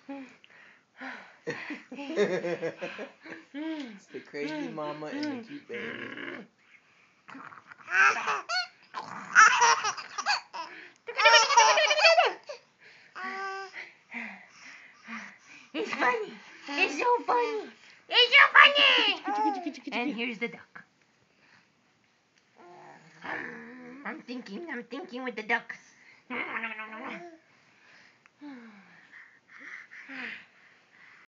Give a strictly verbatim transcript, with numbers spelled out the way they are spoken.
It's the crazy mama and the cute baby. It's funny. It's so funny. It's so funny. And here's the duck. I'm thinking, I'm thinking with the duck.